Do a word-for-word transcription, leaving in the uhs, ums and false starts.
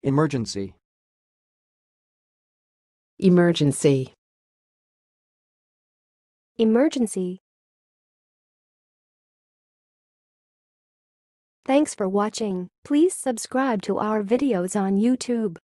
Emergency. Emergency. Emergency. Thanks for watching. Please subscribe to our videos on YouTube.